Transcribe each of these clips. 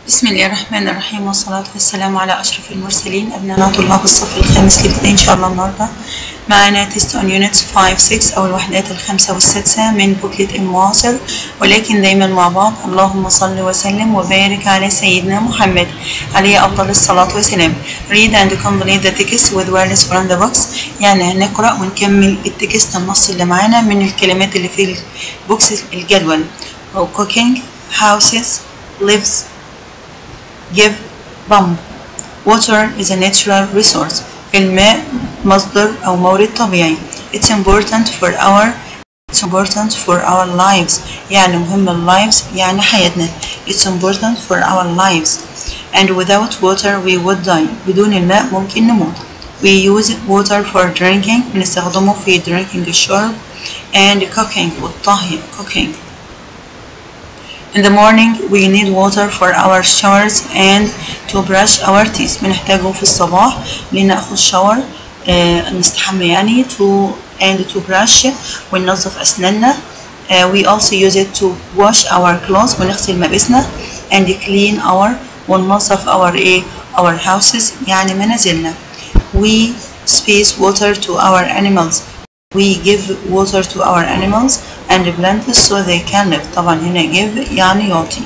بسم الله الرحمن الرحيم، والصلاة والسلام على أشرف المرسلين. أبناء طلاب الصف الخامس الابتدائي إن شاء الله. النهاردة معنا تيست on units 5-6 أو الوحدات الخامسة والسادسة من بوكلت المعاصر، ولكن دايما مع بعض. اللهم صل وسلم وبارك على سيدنا محمد عليه أفضل الصلاة والسلام. Read and complete the text with words from the books، يعني هنقرأ ونكمل التكست النص اللي معانا من الكلمات اللي في البوكس الجدول. cooking, houses, lives, give, pump. Water is a natural resource. الماء مصدر أو مورد طبيعي. It's important for our lives. يعني مهم lives يعني حياتنا. It's important for our lives. And without water we would die. بدون الماء ممكن نموت. We use water for drinking. بنستخدمه في drinking الشرب. And cooking والطهي cooking. In the morning we need water for our showers and to brush our teeth. بنحتاجه في الصباح لنأخذ شاور نستحمى يعني to brush وننظف أسناننا. We also use it to wash our clothes ونغسل ملابسنا and clean وننظف our houses يعني منازلنا. We space water to our animals. We give water to our animals and plants so they can live. طبعا هنا give يعني يعطي،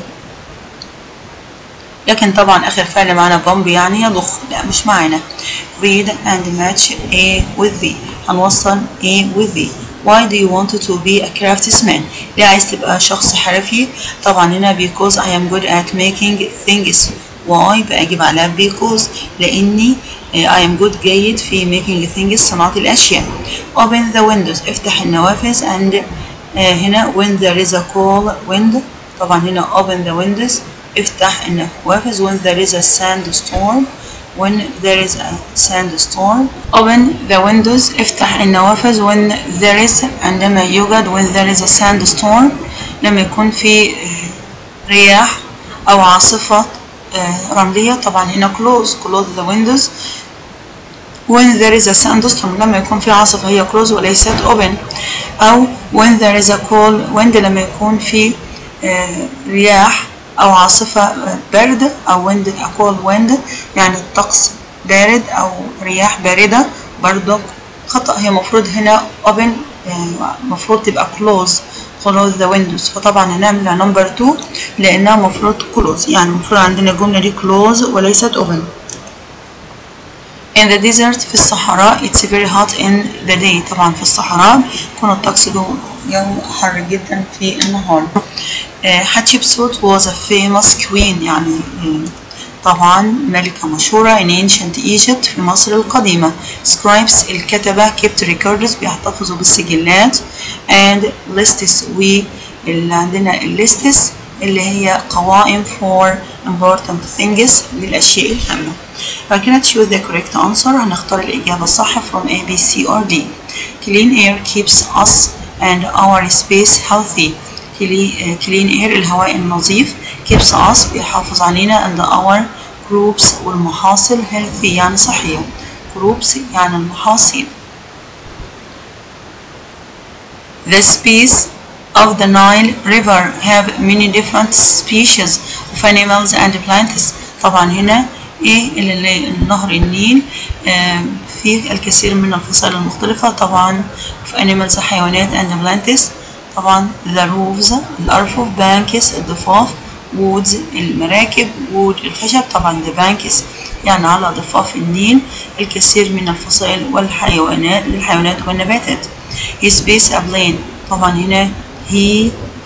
لكن طبعا آخر فعل معنا pump يعني يضخ، لا مش معنا. Read and match A with B. هنوصل A with B. Why do you want to be a craftsman؟ ليه عايز تبقى شخص حرفي؟ طبعا هنا because I am good at making things. Why بأجيب على because لأني I am good جيد في making things صناعة الأشياء. Open the windows افتح النوافذ and هنا when there is a cold wind. طبعا هنا open the windows افتح النوافذ when there is a sandstorm. Open the windows افتح النوافذ when there is عندما يوجد when there is a sandstorm لما يكون في رياح أو عاصفة رملية. طبعا هنا close the windows when there is a sandstorm لما يكون في عاصفة هي close وليست open. أو when there is a cold wind لما يكون في رياح أو عاصفة برد أو wind a cold wind يعني الطقس بارد أو رياح باردة برضو خطأ. هي مفروض هنا open مفروض تبقى close the windows، فطبعا هنعمل number 2 لأنها مفروض close، يعني مفروض عندنا الجملة دي close وليست open. In the desert في الصحراء it's very hot in the day. طبعا في الصحراء يكون الطقس يوم حر جدا في النهار. حتشبسوت was a famous queen يعني طبعا ملكة مشهورة in ancient Egypt في مصر القديمة. Scribes الكتبة kept records بيحتفظوا بالسجلات and lists اللي عندنا lists اللي هي قوائم for important things للأشياء الهامة. بعد كده choose the correct answer هنختار الإجابة الصح from A, B, C or D. Clean air keeps us and our space healthy. clean air الهواء النظيف keeps us بيحافظ علينا and our crops والمحاصيل healthy يعني صحية. crops يعني المحاصيل. The space of the Nile River have many different species of animals and plants. طبعا هنا اللي نهر النيل فيه الكثير من الفصائل المختلفة. طبعا في animals حيوانات and plants. طبعا the roofs الأرفف banks الضفاف woods المراكب wood الخشب. طبعا the banks يعني على ضفاف النيل الكثير من الفصائل للحيوانات والنباتات. He space a plane. طبعا هنا he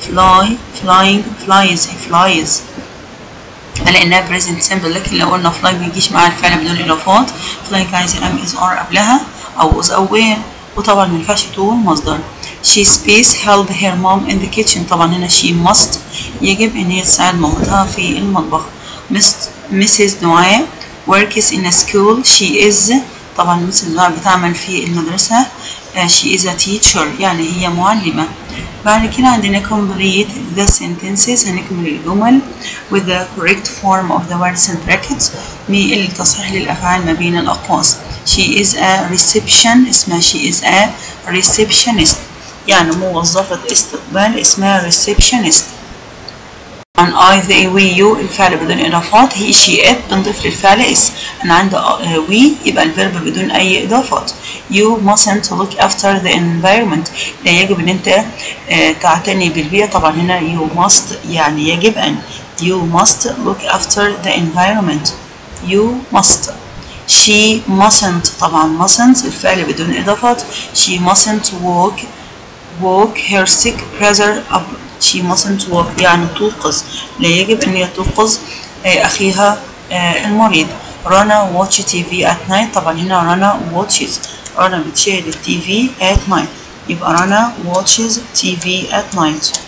flies لأنها present simple، لكن لو قلنا fly ميجيش معاها الفعل بدون إضافات. flying عايز am is are قبلها أو was أو were، وطبعا مينفعش تقول مصدر. she space help her mom in the kitchen. طبعا هنا she must يجب إن هي تساعد مامتها في المطبخ. Mrs. نوعاء works in a school. she is طبعا Mrs. نوعاء بتعمل في المدرسة. she is a teacher يعني هي معلمة. بعد كده عندنا complete the sentences هنكمل الجمل with the correct form of the words and brackets التصحيح للأفعال ما بين الأقواس. she is a reception اسمها she is a receptionist يعني موظفة استقبال اسمها receptionist. عن I they we you الفعل بدون إضافات. he she it بنضيف للفعل اس. أنا عندي we يبقى الفيرب بدون أي إضافات. you mustn't look after the environment لا يجب أن أنت تعتني بالبيئة. طبعا هنا you must يعني يجب أن. you must look after the environment. you must. she mustn't طبعا mustn't الفعل بدون إضافات. she mustn't walk her sick brother up. she mustn't walk يعني توقظ لا يجب أن هي توقظ أخيها المريض. رنا watch TV at night طبعا هنا رنا watches رنا بتشاهد التي في at night يبقى رنا watches TV at night.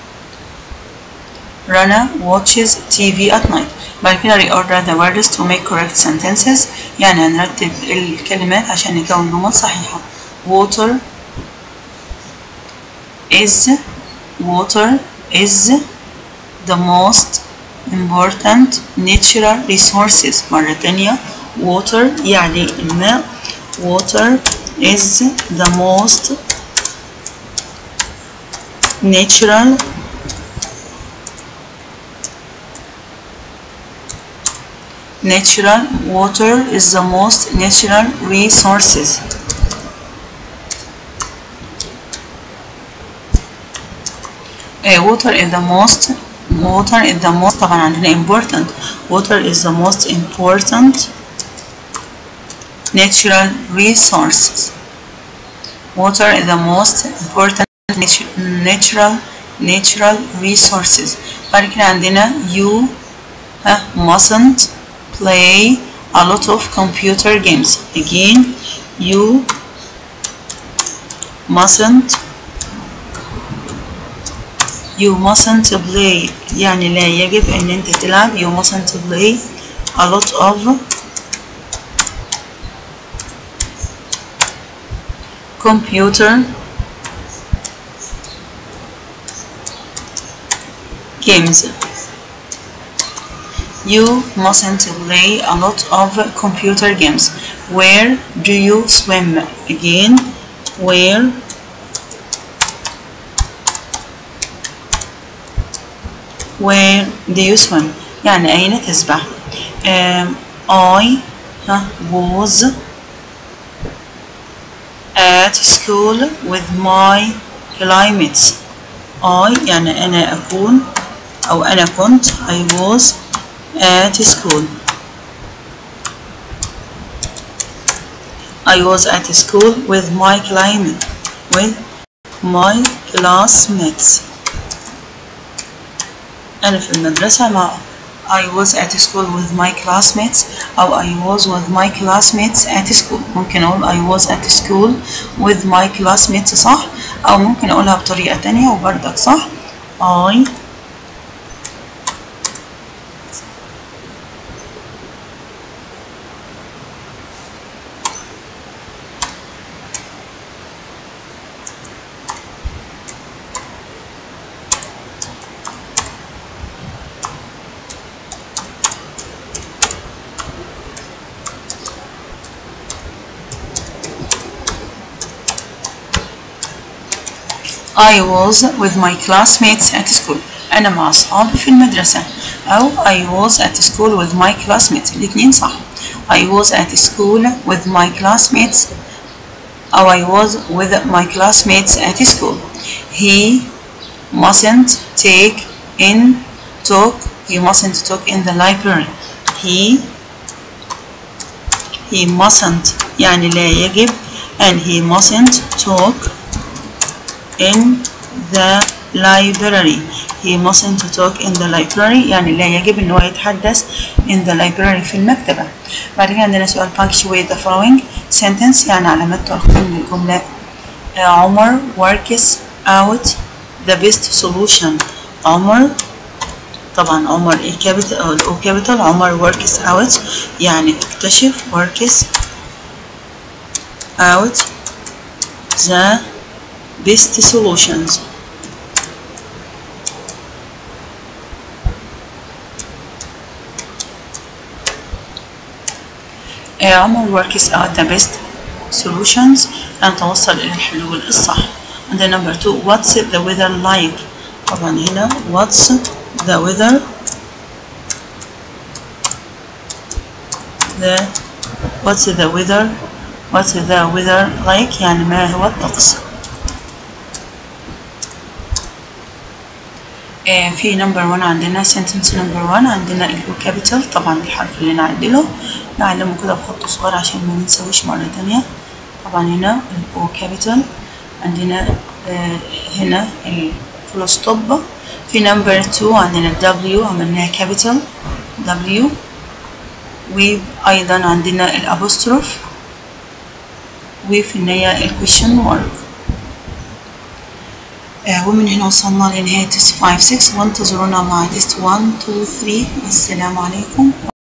رنا watches TV at night. بعد كده reorder the words to make correct sentences يعني هنرتب الكلمات عشان نكون جمل صحيحة. water is the most important natural resources. مرة تانية water يعني الماء. water is the most natural water is the most natural resources. water is the most طبعا عندنا important. water is the most important natural resources. water is the most important natural resources. بعد كده عندنا you mustn't play a lot of computer games. again you mustn't play يعني لا يجب ان انت تلعب. you mustn't play a lot of computer games. you mustn't play a lot of computer games. where do you swim? again where do you swim يعني أين تسبح. I was at school with my classmates. I يعني أنا أكون أو أنا كنت. I was at school. I was at school with my classmates. أنا في المدرسة مع I was at school with my classmates أو I was with my classmates at school. ممكن أقول I was at school with my classmates صح، أو ممكن أقولها بطريقة تانية وبردك صح. I was with my classmates at school. أنا مع أصحابي في المدرسة. أو I was at school with my classmates. الاتنين صح. I was at school with my classmates. أو I was with my classmates at school. He mustn't talk in the library. He mustn't يعني لا يجب and he mustn't talk in the library. He mustn't talk in the library يعني لا يجب ان هو يتحدث in the library في المكتبة. بعد كده عندنا سؤال punctuate the following sentence يعني علامات ترقيم للجملة. عمر works out the best solution. عمر طبعا عمر الكابيتال عمر works out يعني اكتشف works out the best solutions. عمر works out the best solutions نتوصل إلى الحلول الصح. عندنا number 2 what's the weather like. طبعا هنا what's the weather what's the weather like يعني ما هو الطقس. في نمبر 1 عندنا sentence نمبر 1 عندنا الأو كابيتال، طبعا الحرف اللي نعدله نعلمه كده بخط صغير عشان ما ننساوش مرة تانية. طبعا هنا الأو كابيتال، عندنا هنا الفول ستوب. في نمبر 2 عندنا الدبليو عملناها كابيتال دبليو، وأيضا عندنا الأبوستروف، وفي النهاية الكويشن مارك. ومن هنا وصلنا لنهاية تست 5 6. وانتظرونا مع تست 1 2 3. والسلام عليكم.